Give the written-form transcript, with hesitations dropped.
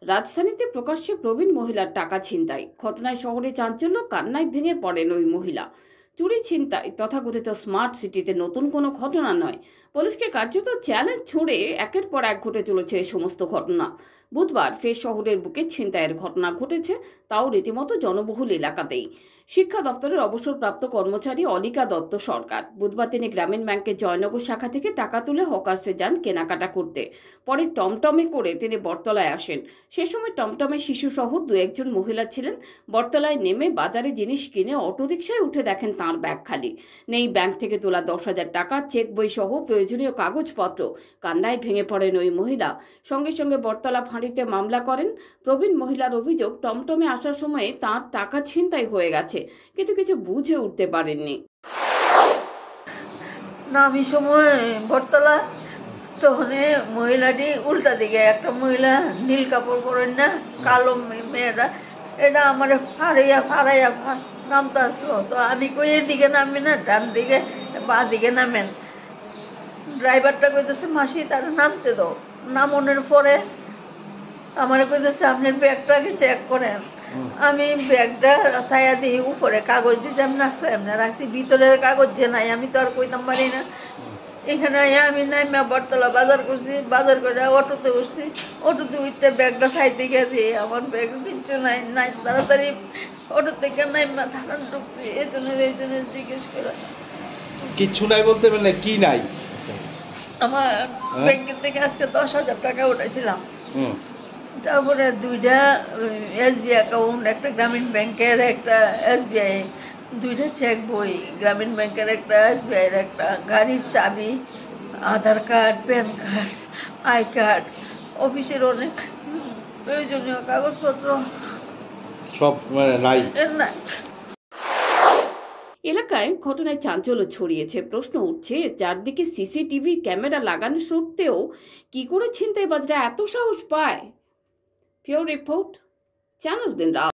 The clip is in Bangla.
রাজধানীতে প্রকাশ্যে প্রবীণ মহিলার টাকা ছিনতাই ঘটনায় শহরে চাঞ্চল্য, কান্নায় ভেঙে পড়েন ওই মহিলা। চুরি, ছিনতাই তথাকথিত স্মার্ট সিটিতে নতুন কোনো ঘটনা নয়। পুলিশকে কার্যত চ্যালেঞ্জ ছুঁড়ে একের পর এক ঘটে চলেছে এই সমস্ত ঘটনা। বুধবার ফের শহরের বুকে ছিনতাইয়ের ঘটনা ঘটেছে, তাও রীতিমতো জনবহুল এলাকাতেই। শিক্ষা দপ্তরের অবসরপ্রাপ্ত কর্মচারী অলিকা দত্ত সরকার বুধবার তিনি গ্রামীণ ব্যাংকের জয়নগর শাখা থেকে টাকা তুলে হকার্সে যান কেনাকাটা করতে। পরে টমটমে করে তিনি বটতলায় আসেন। সে সময় টমটমে শিশুসহ দু একজন মহিলা ছিলেন। বটতলায় নেমে বাজারে জিনিস কিনে অটোরিকশায় উঠে দেখেন তাঁর ব্যাগ খালি। নেই ব্যাংক থেকে তোলা 10,000 টাকা, চেক বই সহ প্রয়োজনীয় কাগজপত্র। কান্নায় ভেঙে পড়েন ওই মহিলা। সঙ্গে সঙ্গে বটতলা ফাঁড়িতে মামলা করেন। প্রবীণ মহিলার অভিযোগ, টমটমে আসার সময় তাঁর টাকা ছিনতাই হয়ে গেছে, কিন্তু কিছু বুঝে উঠতে পারেননি। না, আমি সময় বটতলা তখন মহিলাটি উল্টা দিকে একটা মহিলা নীল কাপড় পরেন না, কালো মেয়েটা, এটা আমার ফাড়াইয়া নামতে আসলো। তো আমি কই এদিকে নামবি না, ডান দিকে বা দিকে নামেন। ড্রাইভারটা কইতেছে মাসি তারা নামতে দাও। নামনের পরে আমার কইতেছে আপনার ব্যাগটা আগে চেক করেন। আমি ব্যাগটা ছায়া দিই, উপরে কাগজ দিয়েছি, আমি নাস্তা এমনি রাখছি, ভিতরের কাগজ যে নাই আমি তো আর কইতাম পারি না। এখানে আমি নাইমা বটতলা বাজার করছি, বাজার করে অটোতে উঠছি, অটোতে উঠতে ব্যাগটা সাইডে গেছি, আমার ব্যাগ কিচ্ছু নাই নাই তাড়াতাড়ি অটো থেকে নাইমা থানার ঢুকছি। এই জন্য জিজ্ঞেস করে কিচ্ছু নাই বলতে মানে কি নাই? আমার ব্যাংকের থেকে আজকে 10,000 টাকা উঠাইছিলাম, তারপরে 2টা SBI অ্যাকাউন্ট, একটা গ্রামীণ ব্যাংকের, একটা SBI, 2টা চেক বই, গ্রামীণ ব্যাংকের একটা, SBI এর একটা, গাড়ির চাবি, Aadhaar card, PAN card, I card, অফিসের অনেক প্রয়োজনীয় কাগজপত্র সব নাই। এলাকায় ঘটনায় চাঞ্চল্য ছড়িয়েছে। প্রশ্ন উঠছে, চারদিকে সিসিটিভি ক্যামেরা লাগানো সত্ত্বেও কি করে ছিনতাইবাজরা এত সাহস পায়? পিওর রিপোর্ট, চ্যানেল দিন রাত।